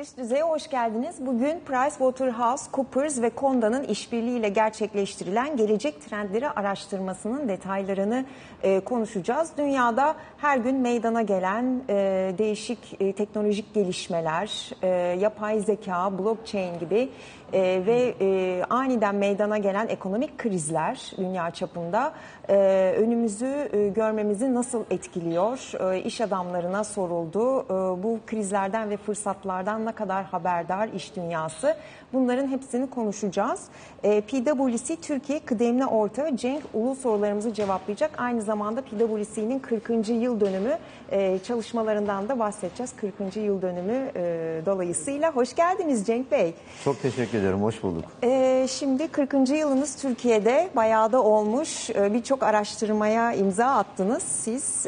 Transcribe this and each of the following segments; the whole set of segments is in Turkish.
Üst Düzey'e hoş geldiniz. Bugün PricewaterhouseCoopers ve Konda'nın işbirliğiyle gerçekleştirilen gelecek trendleri araştırmasının detaylarını konuşacağız. Dünyada her gün meydana gelen değişik teknolojik gelişmeler, yapay zeka, blockchain gibi ve aniden meydana gelen ekonomik krizler dünya çapında önümüzü görmemizi nasıl etkiliyor? İş adamlarına soruldu. Bu krizlerden ve fırsatlardan ne kadar haberdar iş dünyası? Bunların hepsini konuşacağız. PwC Türkiye kıdemli ortağı Cenk Ulu sorularımızı cevaplayacak. Aynı zamanda PwC'nin 40. yıl dönümü çalışmalarından da bahsedeceğiz. 40. yıl dönümü dolayısıyla. Hoş geldiniz Cenk Bey. Çok teşekkür ederim, hoş bulduk. Şimdi 40. yılınız Türkiye'de bayağı da olmuş. Birçok araştırmaya imza attınız siz.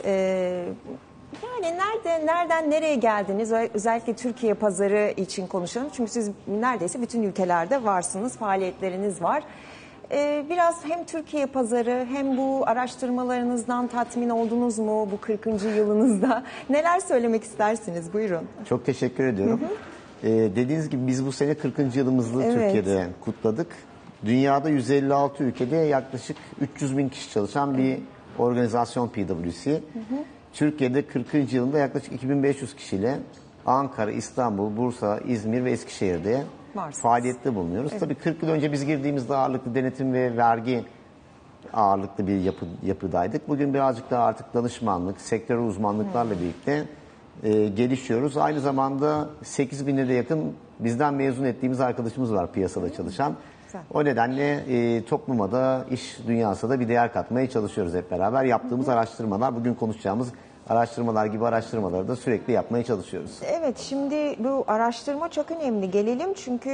Yani nereden nereye geldiniz? Özellikle Türkiye pazarı için konuşalım. Çünkü siz neredeyse bütün ülkelerde varsınız, faaliyetleriniz var. Biraz hem Türkiye pazarı hem bu araştırmalarınızdan tatmin oldunuz mu bu 40. yılınızda? Neler söylemek istersiniz? Buyurun. Çok teşekkür ediyorum. Dediğiniz gibi biz bu sene 40. yılımızı Türkiye'de kutladık. Dünyada 156 ülkede yaklaşık 300 bin kişi çalışan bir organizasyon PwC. Türkiye'de 40. yılında yaklaşık 2500 kişiyle Ankara, İstanbul, Bursa, İzmir ve Eskişehir'de faaliyette bulunuyoruz. Tabii 40 yıl önce biz girdiğimizde ağırlıklı denetim ve vergi ağırlıklı bir yapıdaydık. Bugün birazcık daha artık danışmanlık, sektörel uzmanlıklarla birlikte gelişiyoruz. Aynı zamanda 8.000'e de yakın bizden mezun ettiğimiz arkadaşımız var piyasada çalışan. O nedenle topluma da, iş dünyasına da bir değer katmaya çalışıyoruz hep beraber. Yaptığımız araştırmalar, bugün konuşacağımız araştırmalar gibi araştırmaları da sürekli yapmaya çalışıyoruz. Evet, şimdi bu araştırma çok önemli. Gelelim çünkü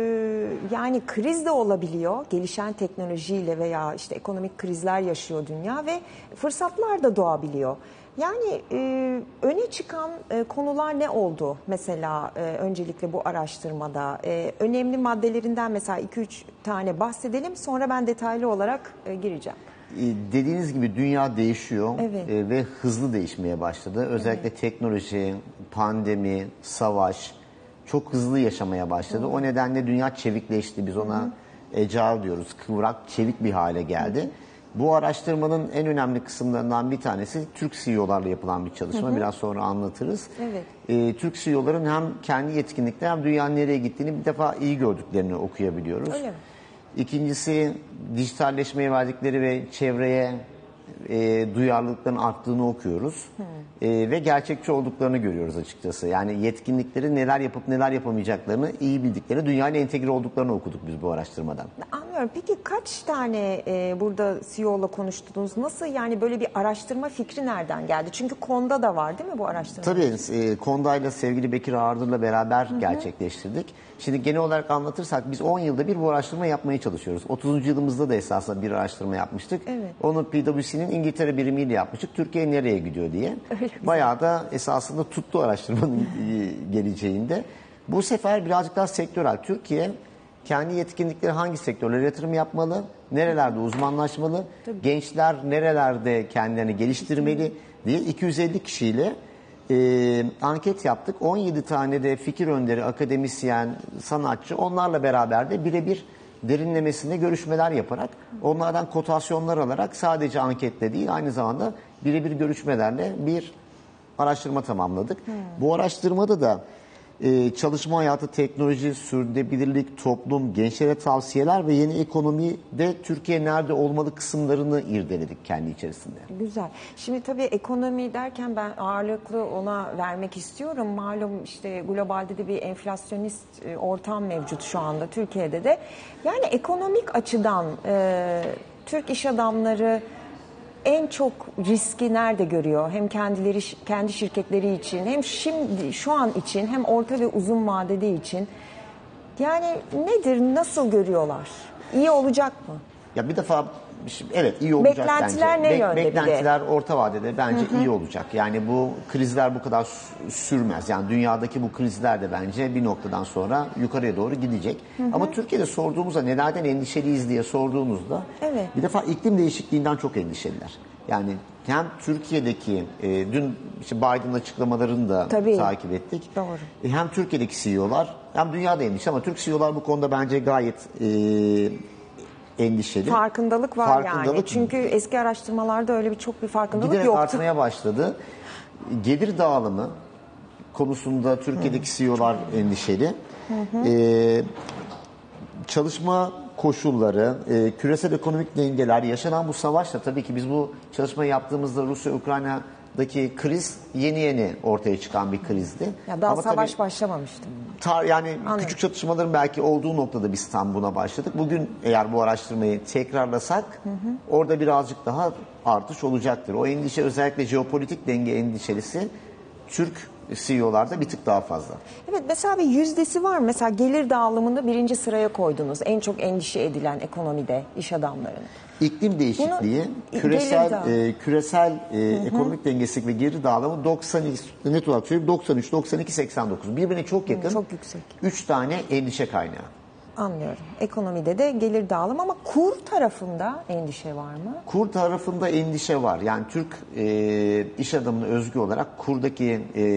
yani kriz de olabiliyor. Gelişen teknolojiyle veya işte ekonomik krizler yaşıyor dünya ve fırsatlar da doğabiliyor. Yani öne çıkan konular ne oldu mesela öncelikle bu araştırmada? Önemli maddelerinden mesela 2-3 tane bahsedelim, sonra ben detaylı olarak gireceğim. Dediğiniz gibi dünya değişiyor ve hızlı değişmeye başladı. Özellikle teknoloji, pandemi, savaş çok hızlı yaşamaya başladı. O nedenle dünya çevikleşti. Biz ona agile diyoruz, kıvrak, çevik bir hale geldi. Bu araştırmanın en önemli kısımlarından bir tanesi Türk CEO'larla yapılan bir çalışma. Biraz sonra anlatırız. Türk CEO'ların hem kendi yetkinlikleri hem dünyanın nereye gittiğini bir defa iyi gördüklerini okuyabiliyoruz. Öyle mi? İkincisi dijitalleşmeye verdikleri ve çevreye duyarlılıkların arttığını okuyoruz. Ve gerçekçi olduklarını görüyoruz açıkçası. Yani yetkinlikleri neler yapıp neler yapamayacaklarını iyi bildikleri, dünyayla entegre olduklarını okuduk biz bu araştırmadan. Anlıyorum. Peki kaç tane burada CEO'la konuştunuz? Nasıl yani böyle bir araştırma fikri nereden geldi? Çünkü Konda da var değil mi bu araştırma? Tabii Konda'yla sevgili Bekir Ağırdır'la beraber gerçekleştirdik. Şimdi genel olarak anlatırsak biz 10 yılda bir bu araştırma yapmaya çalışıyoruz. 30. yılımızda da esasında bir araştırma yapmıştık. Onu PwC'nin İngiltere birimiyle yapmıştık. Türkiye nereye gidiyor diye. Bayağı da esasında tuttu araştırmanın geleceğinde. Bu sefer birazcık daha sektörel. Türkiye kendi yetkinlikleri hangi sektörlere yatırım yapmalı, nerelerde uzmanlaşmalı, gençler nerelerde kendilerini geliştirmeli diye 250 kişiyle anket yaptık. 17 tane de fikir önderi, akademisyen, sanatçı, onlarla beraber de birebir derinlemesine görüşmeler yaparak, onlardan kotasyonlar alarak sadece anketle değil, aynı zamanda birebir görüşmelerle bir araştırma tamamladık. Bu araştırmada da çalışma hayatı, teknoloji, sürdürülebilirlik, toplum, gençlere tavsiyeler ve yeni ekonomide Türkiye nerede olmalı kısımlarını irdeledik kendi içerisinde. Güzel. Şimdi tabii ekonomi derken ben ağırlıklı ona vermek istiyorum. Malum işte globalde de bir enflasyonist ortam mevcut şu anda Türkiye'de de. Yani ekonomik açıdan Türk iş adamları en çok riski nerede görüyor? Hem kendileri, kendi şirketleri için, hem şimdi şu an için, hem orta ve uzun vadede için. Yani nedir, nasıl görüyorlar? İyi olacak mı? Ya bir defa evet iyi olacak bence. Beklentiler ne yönde? Beklentiler orta vadede bence iyi olacak. Yani bu krizler bu kadar sürmez. Yani dünyadaki bu krizler de bence bir noktadan sonra yukarıya doğru gidecek. Ama Türkiye'de sorduğumuzda nelerden endişeliyiz diye sorduğumuzda bir defa iklim değişikliğinden çok endişeliler. Yani hem Türkiye'deki dün işte Biden açıklamalarını da takip ettik. Doğru. Hem Türkiye'deki CEO'lar hem dünyada endişe ama Türk CEO'lar bu konuda bence gayet endişeli. Farkındalık var yani. Çünkü eski araştırmalarda öyle çok bir farkındalık giderek yoktu. artmaya başladı. Gelir dağılımı konusunda Türkiye'deki CEO'lar endişeli. Çalışma koşulları, küresel ekonomik dengeler, yaşanan bu savaşla tabii ki biz bu çalışmayı yaptığımızda Rusya-Ukrayna'daki kriz yeni ortaya çıkan bir krizdi. Ya daha ama savaş başlamamıştı. Yani küçük çatışmaların belki olduğu noktada biz tam buna başladık. Bugün eğer bu araştırmayı tekrarlasak orada birazcık daha artış olacaktır. O endişe özellikle jeopolitik denge endişelisi Türk CEO'larda bir tık daha fazla. Evet, mesela bir yüzdesi var. Mesela gelir dağılımında birinci sıraya koydunuz. En çok endişe edilen ekonomide iş adamlarının. İklim değişikliği, küresel ekonomik dengesizlik ve gelir dağılımı 93, 92, 89. Birbirine çok yakın. Çok yüksek. 3 tane endişe kaynağı. Anlıyorum. Ekonomide de gelir dağılımı ama kur tarafında endişe var mı? Kur tarafında endişe var. Yani Türk iş adamına özgü olarak kurdaki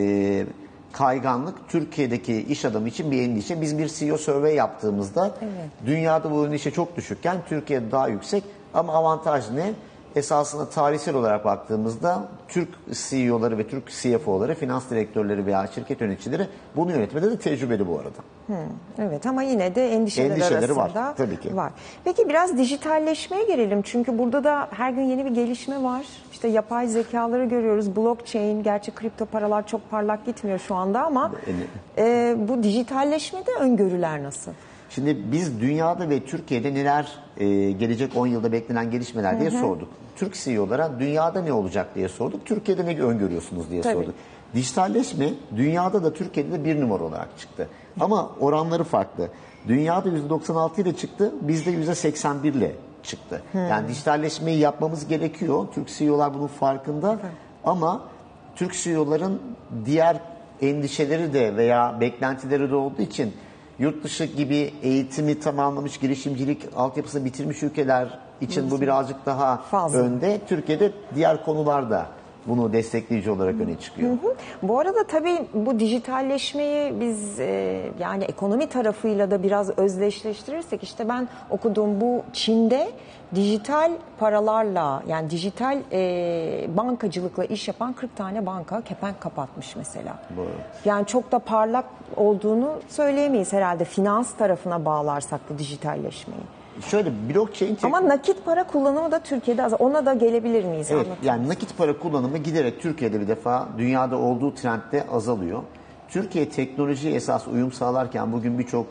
kayganlık Türkiye'deki iş adamı için bir endişe. Biz bir CEO survey yaptığımızda dünyada bu endişe çok düşükken Türkiye'de daha yüksek. Ama avantaj ne? Esasında tarihsel olarak baktığımızda Türk CEO'ları ve Türk CFO'ları, finans direktörleri veya şirket yöneticileri bunu yönetmede de tecrübeli bu arada. Evet ama yine de endişeleri arasında var. Tabii ki. Var. Peki biraz dijitalleşmeye gelelim. Çünkü burada da her gün yeni bir gelişme var. İşte yapay zekaları görüyoruz. Blockchain, gerçi kripto paralar çok parlak gitmiyor şu anda ama bu dijitalleşmede öngörüler nasıl? Şimdi biz dünyada ve Türkiye'de neler gelecek 10 yılda beklenen gelişmeler diye sorduk. Türk CEO'lara dünyada ne olacak diye sorduk. Türkiye'de ne öngörüyorsunuz diye sorduk. Dijitalleşme dünyada da Türkiye'de de bir numara olarak çıktı. Ama oranları farklı. Dünyada %96 ile çıktı, bizde %81 ile çıktı. Yani dijitalleşmeyi yapmamız gerekiyor. Türk CEO'lar bunun farkında. Ama Türk CEO'ların diğer endişeleri de veya beklentileri de olduğu için yurt dışı gibi eğitimi tamamlamış, girişimcilik altyapısını bitirmiş ülkeler için bu birazcık daha önde. Türkiye'de diğer konularda bunu destekleyici olarak öne çıkıyor. Bu arada tabii bu dijitalleşmeyi biz yani ekonomi tarafıyla da biraz özdeşleştirirsek işte ben okudum bu Çin'de dijital paralarla yani dijital bankacılıkla iş yapan 40 tane banka kepenk kapatmış mesela. Doğru. Yani çok da parlak olduğunu söyleyemeyiz herhalde finans tarafına bağlarsak bu dijitalleşmeyi. Şöyle blockchain... Ama nakit para kullanımı da Türkiye'de az. Ona da gelebilir miyiz? Evet, yani nakit para kullanımı giderek Türkiye'de bir defa dünyada olduğu trendde azalıyor. Türkiye teknolojiye esas uyum sağlarken bugün birçok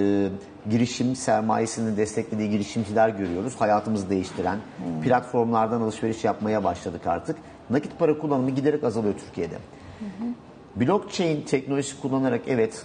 girişim sermayesini desteklediği girişimciler görüyoruz. Hayatımızı değiştiren platformlardan alışveriş yapmaya başladık artık. Nakit para kullanımı giderek azalıyor Türkiye'de. Blockchain teknolojisi kullanarak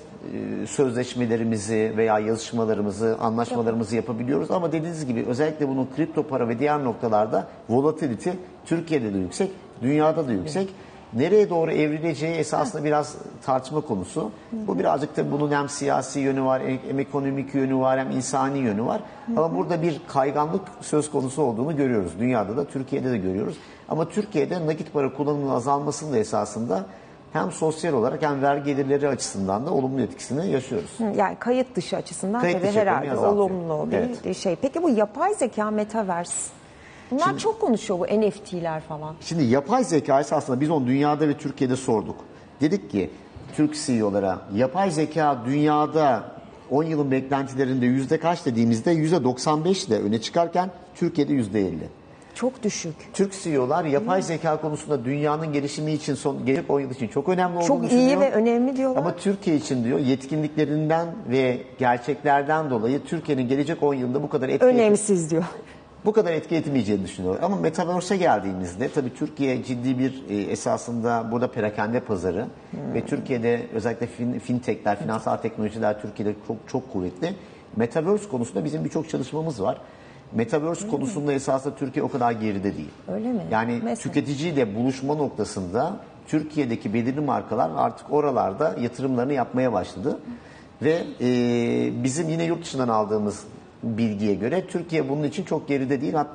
sözleşmelerimizi veya yazışmalarımızı, anlaşmalarımızı yapabiliyoruz. Ama dediğiniz gibi özellikle bunun kripto para ve diğer noktalarda volatility Türkiye'de de yüksek, dünyada da yüksek. Nereye doğru evrileceği esasında biraz tartışma konusu. Bu birazcık da bunun hem siyasi yönü var, hem ekonomik yönü var, hem insani yönü var. Ama burada bir kayganlık söz konusu olduğunu görüyoruz. Dünyada da, Türkiye'de de görüyoruz. Ama Türkiye'de nakit para kullanımının azalmasının da esasında hem sosyal olarak hem vergi gelirleri açısından da olumlu etkisini yaşıyoruz. Yani kayıt dışı açısından tabii herhalde olumlu bir şey. Peki bu yapay zeka, metaverse, bunlar çok konuşuyor, bu NFT'ler falan. Şimdi yapay zeka esasında biz onu dünyada ve Türkiye'de sorduk. Dedik ki Türk CEO'lara yapay zeka dünyada 10 yılın beklentilerinde yüzde kaç dediğimizde %95 ile öne çıkarken Türkiye'de %50. Çok düşük. Türk CEO'lar yapay zeka konusunda dünyanın gelişimi için gelecek 10 yıl için çok önemli olduğunu düşünüyor. Çok iyi ve önemli diyorlar. Ama Türkiye için diyor yetkinliklerinden ve gerçeklerden dolayı Türkiye'nin gelecek 10 yılda bu kadar önemsiz diyor. Bu kadar etki etmeyeceğini düşünüyor. Ama Metaverse'e geldiğimizde tabii Türkiye ciddi bir esasında burada perakende pazarı ve Türkiye'de özellikle fintechler, finansal teknolojiler Türkiye'de çok kuvvetli. Metaverse konusunda bizim birçok çalışmamız var. Metaverse konusunda esasında Türkiye o kadar geride değil. Öyle mi? Yani tüketiciyle buluşma noktasında Türkiye'deki belirli markalar artık oralarda yatırımlarını yapmaya başladı. Ve bizim yine yurt dışından aldığımız bilgiye göre Türkiye bunun için çok geride değil. Hatta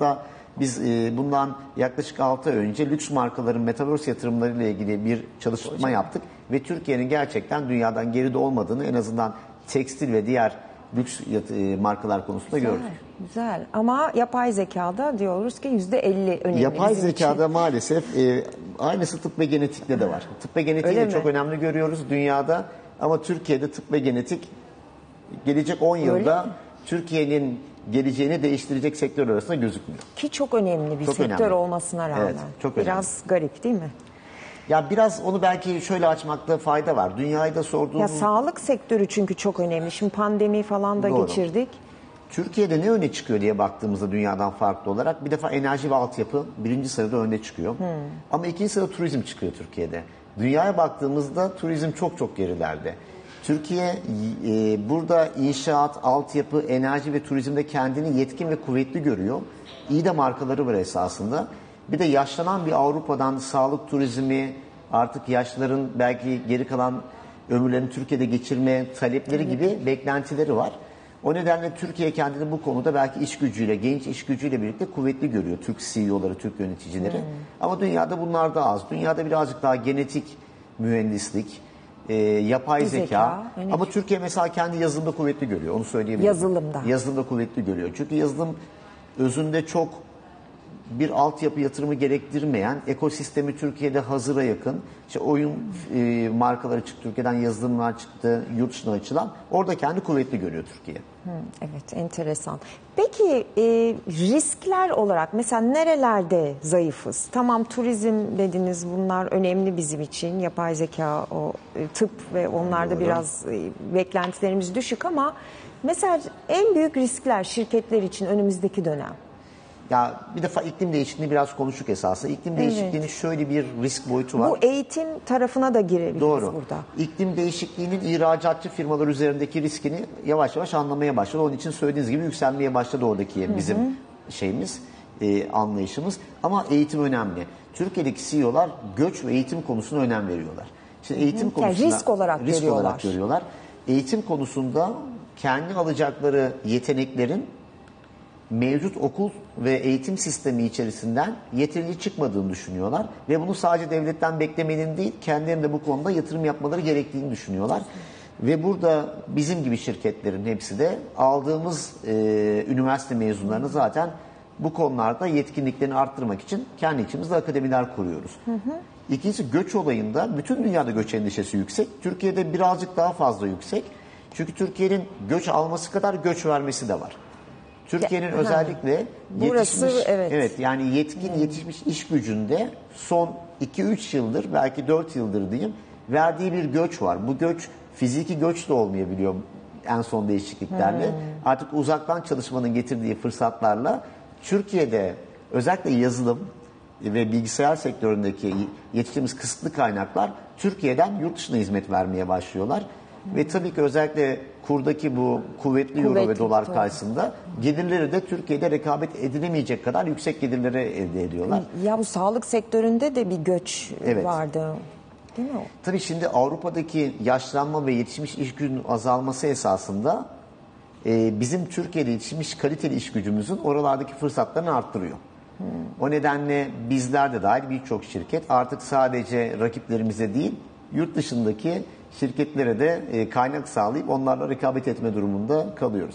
Biz bundan yaklaşık 6 ay önce lüks markaların Metaverse yatırımlarıyla ilgili bir çalışma yaptık. Ve Türkiye'nin gerçekten dünyadan geride olmadığını en azından tekstil ve diğer lüks markalar konusunda gördük. Güzel ama yapay zekada diyoruz ki %50 önemli Yapay bizim zekada için. maalesef aynısı tıp ve genetikte de var. Tıp ve genetiği de çok önemli görüyoruz dünyada ama Türkiye'de tıp ve genetik gelecek 10 yılda Türkiye'nin geleceğini değiştirecek sektör arasında gözükmüyor. Ki çok önemli bir çok sektör önemli olmasına rağmen. Evet, çok biraz önemli. garip değil mi? Ya biraz onu belki şöyle açmakta fayda var. Dünyayı da sorduğumuz... Ya sağlık sektörü çünkü çok önemli. Şimdi pandemi falan da Doğru. geçirdik. Türkiye'de ne öne çıkıyor diye baktığımızda dünyadan farklı olarak bir defa enerji ve altyapı birinci sırada önde çıkıyor. Ama ikinci sırada turizm çıkıyor Türkiye'de. Dünyaya baktığımızda turizm çok çok gerilerde. Türkiye burada inşaat, altyapı, enerji ve turizmde kendini yetkin ve kuvvetli görüyor. İyi de markaları var esasında. Bir de yaşlanan bir Avrupa'dan sağlık turizmi, artık yaşlıların belki geri kalan ömürlerini Türkiye'de geçirme talepleri gibi beklentileri var. O nedenle Türkiye kendini bu konuda belki iş gücüyle, genç iş gücüyle birlikte kuvvetli görüyor. Türk CEO'ları, Türk yöneticileri. Ama dünyada bunlar da az. Dünyada birazcık daha genetik mühendislik, yapay zeka. Ama Türkiye mesela kendi yazılımda kuvvetli görüyor. Onu söyleyebilirim. Yazılımda. Yazılımda kuvvetli görüyor. Çünkü yazılım özünde çok bir altyapı yatırımı gerektirmeyen, ekosistemi Türkiye'de hazıra yakın. İşte oyun markaları çıktı, Türkiye'den yazılımlar çıktı, yurt dışına açılan. Orada kendi kuvvetli görüyor Türkiye. Evet, enteresan. Peki riskler olarak mesela nerelerde zayıfız? Tamam, turizm dediniz, bunlar önemli bizim için. Yapay zeka, tıp ve onlarda biraz beklentilerimiz düşük ama mesela en büyük riskler şirketler için önümüzdeki dönem. Ya bir defa iklim değişikliğini biraz konuştuk esasında. İklim değişikliğinin şöyle bir risk boyutu var. Bu eğitim tarafına da girebiliriz burada. İklim değişikliğinin ihracatçı firmalar üzerindeki riskini yavaş yavaş anlamaya başladı. Onun için söylediğiniz gibi yükselmeye başladı oradaki bizim şeyimiz, anlayışımız. Ama eğitim önemli. Türkiye'deki CEO'lar göç ve eğitim konusuna önem veriyorlar. Şimdi eğitim konusunda yani risk olarak görüyorlar. Eğitim konusunda kendi alacakları yeteneklerin mevcut okul ve eğitim sistemi içerisinden yeterli çıkmadığını düşünüyorlar. Ve bunu sadece devletten beklemenin değil, kendilerinin de bu konuda yatırım yapmaları gerektiğini düşünüyorlar. Ve burada bizim gibi şirketlerin hepsi de aldığımız üniversite mezunlarını zaten bu konularda yetkinliklerini arttırmak için kendi içimizde akademiler kuruyoruz. İkincisi, göç olayında bütün dünyada göç endişesi yüksek. Türkiye'de birazcık daha fazla yüksek. Çünkü Türkiye'nin göç alması kadar göç vermesi de var. Türkiye'nin özellikle yetişmiş iş gücünde son 2-3 yıldır, belki 4 yıldır diyeyim, verdiği bir göç var. Bu göç fiziki göç de olmayabiliyor en son değişikliklerle. Artık uzaktan çalışmanın getirdiği fırsatlarla Türkiye'de özellikle yazılım ve bilgisayar sektöründeki yetiştiğimiz kısıtlı kaynaklar Türkiye'den yurt dışına hizmet vermeye başlıyorlar. Ve tabii ki özellikle kurdaki bu kuvvetli euro ve dolar karşısında gelirleri de Türkiye'de rekabet edilemeyecek kadar yüksek gelirleri elde ediyorlar. Ya bu sağlık sektöründe de bir göç vardı. Değil mi o? Tabii şimdi Avrupa'daki yaşlanma ve yetişmiş iş gücünün azalması esasında bizim Türkiye'de yetişmiş kaliteli iş gücümüzün oralardaki fırsatlarını arttırıyor. O nedenle bizler de dahil birçok şirket artık sadece rakiplerimize değil, yurt dışındaki şirketlere de kaynak sağlayıp onlarla rekabet etme durumunda kalıyoruz.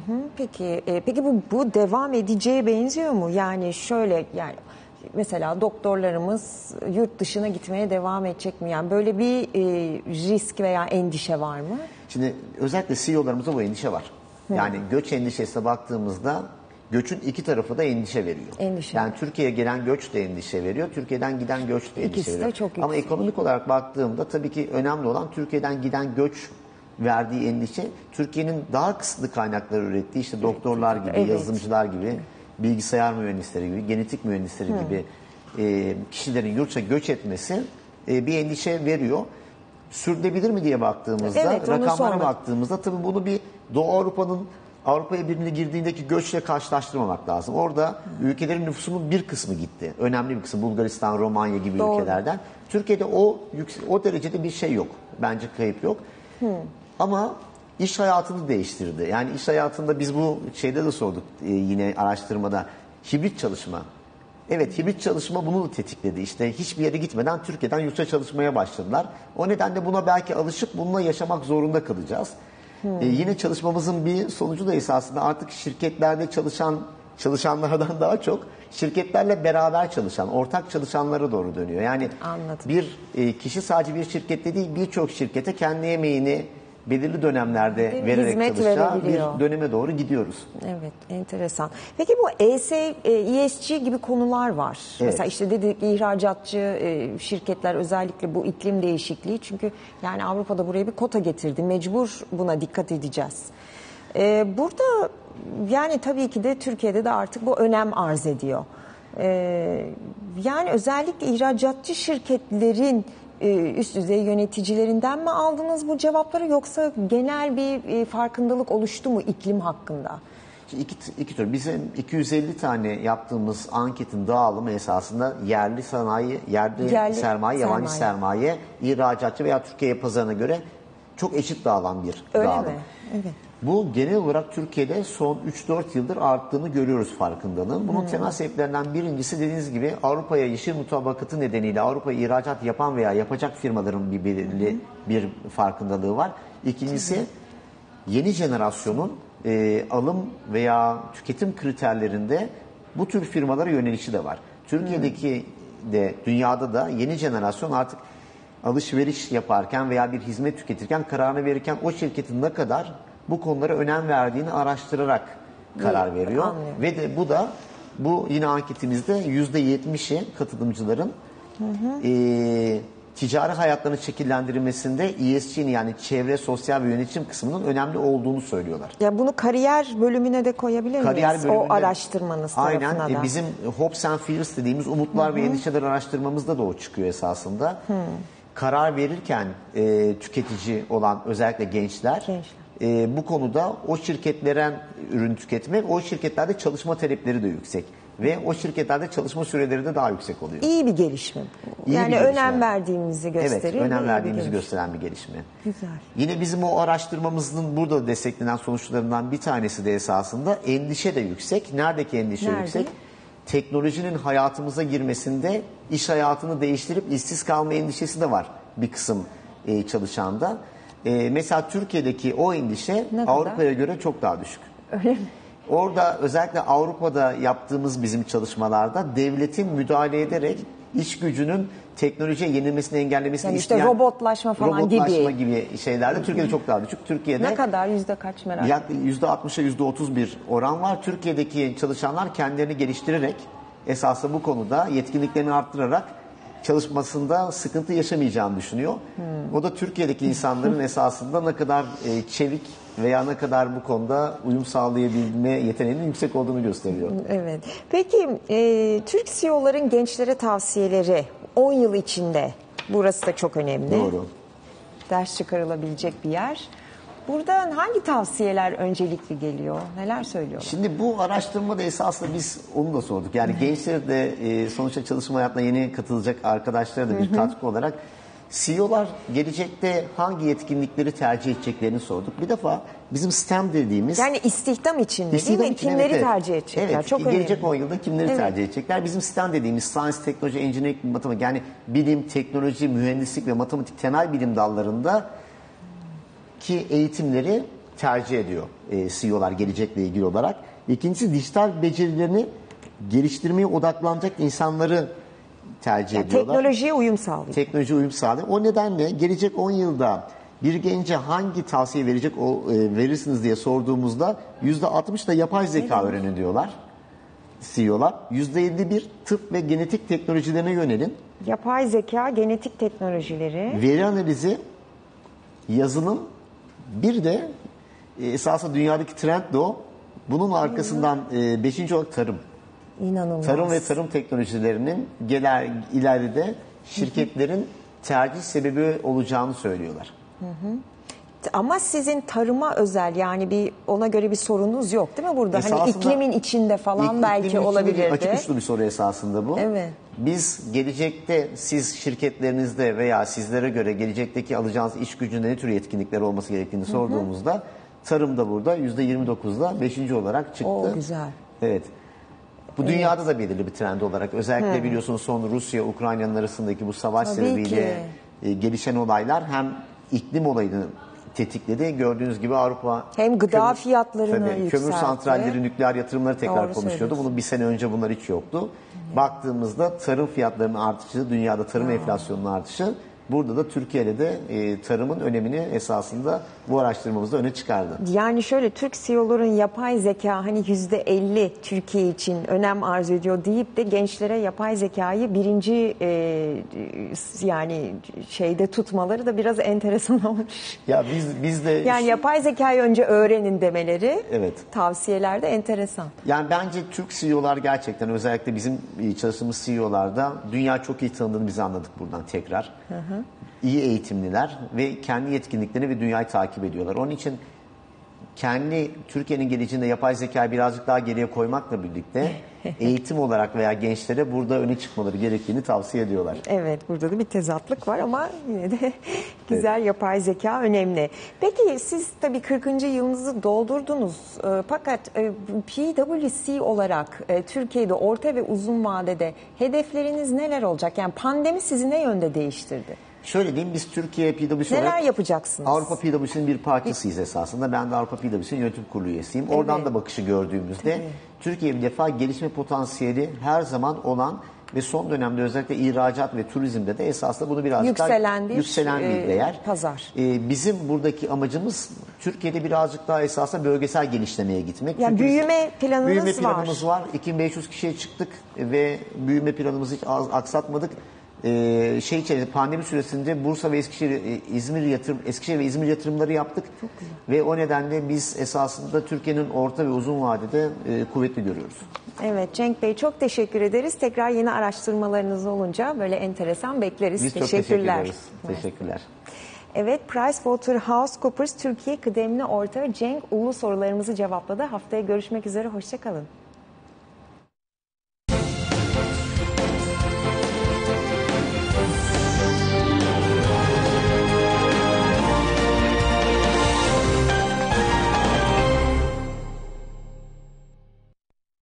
Peki bu devam edeceğe benziyor mu? Yani şöyle, yani mesela doktorlarımız yurt dışına gitmeye devam edecek mi? Yani böyle bir risk veya endişe var mı? Şimdi özellikle CEO'larımızda bu endişe var. Yani göç endişesine baktığımızda göçün iki tarafı da endişe veriyor. Yani Türkiye'ye gelen göç de endişe veriyor. Türkiye'den giden göç de endişe veriyor. Ama ekonomik olarak baktığımda tabii ki önemli olan Türkiye'den giden göç verdiği endişe, Türkiye'nin daha kısıtlı kaynakları ürettiği işte doktorlar gibi, yazılımcılar gibi, bilgisayar mühendisleri gibi, genetik mühendisleri gibi kişilerin yurtça göç etmesi bir endişe veriyor. Sürdürülebilir mi diye baktığımızda, rakamlara baktığımızda tabii bunu bir Doğu Avrupa'ya birine girdiğindeki göçle karşılaştırmamak lazım. Orada ülkelerin nüfusunun bir kısmı gitti. Önemli bir kısmı Bulgaristan, Romanya gibi ülkelerden. Türkiye'de o derecede bir şey yok. Bence kayıp yok. Ama iş hayatını değiştirdi. Yani iş hayatında biz bu şeyde de sorduk yine araştırmada. hibrit çalışma. Evet, hibrit çalışma bunu da tetikledi. İşte hiçbir yere gitmeden Türkiye'den yurtta çalışmaya başladılar. O nedenle buna belki alışıp bununla yaşamak zorunda kalacağız. Yine çalışmamızın bir sonucu da esasında artık şirketlerde çalışanlardan daha çok şirketlerle beraber çalışan, ortak çalışanlara doğru dönüyor. Yani Anladım. bir kişi sadece bir şirkette değil, birçok şirkete kendi emeğini belirli dönemlerde vererek çalışacağı bir döneme doğru gidiyoruz. Evet, enteresan. Peki bu ESG gibi konular var. Evet. Mesela işte dedik ihracatçı şirketler özellikle bu iklim değişikliği, çünkü yani Avrupa'da buraya bir kota getirdi. Mecbur buna dikkat edeceğiz. Burada yani tabii ki de Türkiye'de de artık bu önem arz ediyor. Yani özellikle ihracatçı şirketlerin üst düzey yöneticilerinden mi aldınız bu cevapları, yoksa genel bir farkındalık oluştu mu iklim hakkında? İki tür. Bizim 250 tane yaptığımız anketin dağılımı esasında yerli sanayi, yerli sermaye, yabancı sermaye, ihracatçı veya Türkiye pazarına göre çok eşit dağılan bir dağılım. Öyle mi? Evet. Bu genel olarak Türkiye'de son 3-4 yıldır arttığını görüyoruz farkındalığın. Bunun temel sebeplerinden birincisi dediğiniz gibi Avrupa'ya yeşil mutabakatı nedeniyle Avrupa'ya ihracat yapan veya yapacak firmaların belirli bir farkındalığı var. İkincisi yeni jenerasyonun alım veya tüketim kriterlerinde bu tür firmalara yönelişi de var. Türkiye'deki de dünyada da yeni jenerasyon artık alışveriş yaparken veya bir hizmet tüketirken kararını verirken o şirketin ne kadar bu konulara önem verdiğini araştırarak karar veriyor. Anlıyorum. Ve de bu yine anketimizde %70'i katılımcıların ticari hayatlarını şekillendirilmesinde ESG'nin yani çevre, sosyal ve yönetim kısmının önemli olduğunu söylüyorlar. Ya bunu kariyer bölümüne de koyabilir miyiz? O araştırmanız tarafına da. Aynen. Bizim Hopes and Fears dediğimiz umutlar ve endişeler araştırmamızda da o çıkıyor esasında. Karar verirken tüketici olan özellikle gençler. Bu konuda o şirketlere ürün tüketmek, o şirketlerde çalışma talepleri de yüksek. Ve o şirketlerde çalışma süreleri de daha yüksek oluyor. İyi bir gelişme. Yani önem verdiğimizi gösteriyor. Evet, önem verdiğimizi gösteren bir gelişme. Güzel. Yine bizim o araştırmamızın burada desteklenen sonuçlarından bir tanesi de esasında endişe de yüksek. Neredeki endişe yüksek? Teknolojinin hayatımıza girmesinde iş hayatını değiştirip işsiz kalma endişesi de var bir kısım çalışanda. Mesela Türkiye'deki o endişe Avrupa'ya göre çok daha düşük. Öyle mi? Orada özellikle Avrupa'da yaptığımız bizim çalışmalarda devletin müdahale ederek iş gücünün teknolojiye yenilmesini engellemesini yani isteyen... işte robotlaşma falan gibi şeylerde Türkiye'de çok daha düşük. Türkiye'de ne kadar? Yüzde kaç merak ediyorum. %60'a %30 bir oran var. Türkiye'deki çalışanlar kendilerini geliştirerek esasında bu konuda yetkinliklerini arttırarak çalışmasında sıkıntı yaşamayacağını düşünüyor. O da Türkiye'deki insanların esasında ne kadar çevik veya ne kadar bu konuda uyum sağlayabilme yeteneğinin yüksek olduğunu gösteriyor. Evet. Peki Türk CEO'ların gençlere tavsiyeleri 10 yıl içinde, burası da çok önemli. Doğru. Ders çıkarılabilecek bir yer. Buradan hangi tavsiyeler öncelikli geliyor? Neler söylüyorlar? Şimdi bu araştırmada esasında biz onu da sorduk. Yani gençler de sonuçta çalışma hayatına yeni katılacak arkadaşlara da bir katkı olarak CEO'lar gelecekte hangi yetkinlikleri tercih edeceklerini sorduk. Bir defa bizim STEM dediğimiz... Yani istihdam için değil mi? Kimleri tercih edecekler? Evet, çok gelecek önemli. 10 yılda kimleri tercih edecekler? Bizim STEM dediğimiz Science, Teknoloji, Engineering, Matematik, yani bilim, teknoloji, mühendislik ve matematik temel bilim dallarında ki eğitimleri tercih ediyor CEO'lar gelecekle ilgili olarak. İkincisi dijital becerilerini geliştirmeye odaklanacak insanları tercih ediyorlar. Teknolojiye uyum sağlıyor. Teknolojiye uyum sağlıyor. O nedenle gelecek 10 yılda bir gence hangi tavsiye verirsiniz diye sorduğumuzda %60 da yapay zeka öğrenin diyorlar CEO'lar. %51 tıp ve genetik teknolojilerine yönelin. Yapay zeka, genetik teknolojileri. Veri analizi, yazılım, bir de esasında dünyadaki trend de o. Bunun arkasından 5. olarak tarım. İnanılmaz. Tarım ve tarım teknolojilerinin ileride şirketlerin tercih sebebi olacağını söylüyorlar. Ama sizin tarıma özel, yani bir ona göre bir sorunuz yok değil mi burada? Esasında, hani iklimin içinde falan belki olabilirdi. Açık uçlu bir soru esasında bu. Evet. Biz gelecekte siz şirketlerinizde veya sizlere göre gelecekteki alacağınız iş gücünde ne tür yetkinlikler olması gerektiğini sorduğumuzda tarımda burada %29'da 5. olarak çıktı. O güzel. Evet. Bu dünyada da belirli bir trend olarak. Özellikle biliyorsunuz son Rusya-Ukrayna'nın arasındaki bu savaş sebebiyle gelişen olaylar hem iklim olayını tetikledi. Gördüğünüz gibi Avrupa hem gıda fiyatlarını yükseltti. Kömür santralleri, nükleer yatırımları tekrar Doğru konuşuyordu. Bunu bir sene önce bunlar hiç yoktu. Baktığımızda tarım fiyatlarının artışı, dünyada tarım enflasyonunun artışı, burada da Türkiye'de de tarımın önemini esasında bu araştırmamızda öne çıkardı. Yani şöyle, Türk CEO'ların yapay zeka hani %50 Türkiye için önem arz ediyor deyip de gençlere yapay zekayı birinci yani şeyde tutmaları da biraz enteresan olmuş. Ya biz de yani yapay zekayı önce öğrenin demeleri, evet, tavsiyelerde enteresan. Yani bence Türk CEO'lar gerçekten, özellikle bizim çalıştığımız CEO'larda dünya çok iyi tanıdığını biz anladık buradan tekrar. İyi eğitimliler ve kendi yetkinliklerini ve dünyayı takip ediyorlar. Onun için kendi Türkiye'nin geleceğinde yapay zekayı birazcık daha geriye koymakla birlikte eğitim olarak veya gençlere burada öne çıkmaları gerektiğini tavsiye ediyorlar. Evet, burada da bir tezatlık var ama yine de güzel, yapay zeka önemli. Peki siz tabii 40. yılınızı doldurdunuz. Fakat PwC olarak Türkiye'de orta ve uzun vadede hedefleriniz neler olacak? Yani pandemi sizi ne yönde değiştirdi? Şöyle diyeyim, biz Türkiye PwC neler olarak yapacaksınız? Avrupa PwC'nin bir parçasıyız esasında. Ben de Avrupa PwC'nin yönetim kurulu üyesiyim. Oradan da bakışı gördüğümüzde Türkiye bir defa gelişme potansiyeli her zaman olan ve son dönemde özellikle ihracat ve turizmde de esasında bunu birazcık yükselen bir değer. Pazar. Bizim buradaki amacımız Türkiye'de birazcık daha esasında bölgesel genişlemeye gitmek. Yani çünkü büyüme planımız var. 2500 kişiye çıktık ve büyüme planımızı hiç aksatmadık. Pandemi süresinde Bursa ve Eskişehir ve İzmir yatırımları yaptık. Ve o nedenle biz esasında Türkiye'nin orta ve uzun vadede kuvvetli görüyoruz. Evet Cenk Bey, çok teşekkür ederiz. Tekrar yeni araştırmalarınız olunca böyle enteresan bekleriz. Biz çok teşekkür ederiz. Teşekkürler. Evet, PricewaterhouseCoopers Türkiye kıdemli ortağı Cenk Ulu sorularımızı cevapladı. Haftaya görüşmek üzere, hoşça kalın.